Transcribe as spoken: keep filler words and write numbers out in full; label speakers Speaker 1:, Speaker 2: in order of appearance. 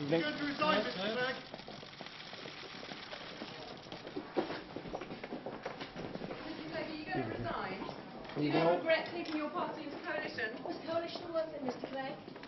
Speaker 1: evening.
Speaker 2: You're going to resign, Mr Clegg.
Speaker 3: Mr Clegg, are you going to resign?
Speaker 1: You
Speaker 3: You
Speaker 1: know,
Speaker 3: don't regret taking your party into coalition?
Speaker 4: Was coalition worth it, Mr Clegg?